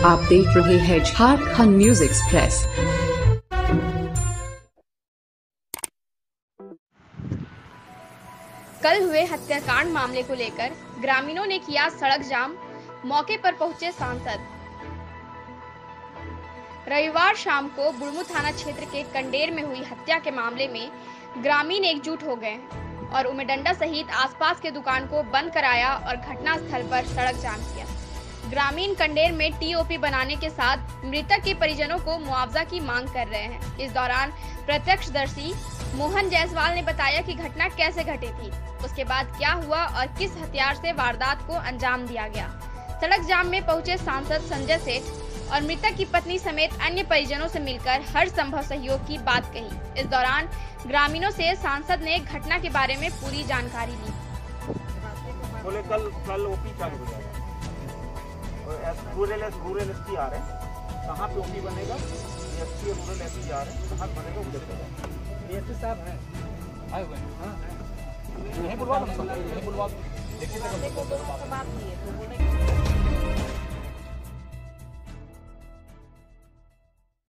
आप देख रहे हैं झारखंड न्यूज एक्सप्रेस। कल हुए हत्याकांड मामले को लेकर ग्रामीणों ने किया सड़क जाम, मौके पर पहुंचे सांसद। रविवार शाम को बुढ़मू थाना क्षेत्र के कंडेर में हुई हत्या के मामले में ग्रामीण एकजुट हो गए और उमेडंडा सहित आसपास के दुकान को बंद कराया और घटना स्थल पर सड़क जाम किया। ग्रामीण कंडेर में टीओपी बनाने के साथ मृतक के परिजनों को मुआवजा की मांग कर रहे हैं। इस दौरान प्रत्यक्षदर्शी मोहन जायसवाल ने बताया कि घटना कैसे घटी थी, उसके बाद क्या हुआ और किस हथियार से वारदात को अंजाम दिया गया। सड़क जाम में पहुंचे सांसद संजय सेठ और मृतक की पत्नी समेत अन्य परिजनों से मिलकर हर संभव सहयोग की बात कही। इस दौरान ग्रामीणों से सांसद ने घटना के बारे में पूरी जानकारी ली। बोले कल ओपी चालू हो जाएगा और रूरल एसपी आ रहे हैं, कहाँ पे ओपी बनेगा? एसपी रूरल एसपी जा रहे हैं, कहाँ बनेगा उधर एसपी साहब हैं, आए हुए हैं। नहीं बुलवा देखिए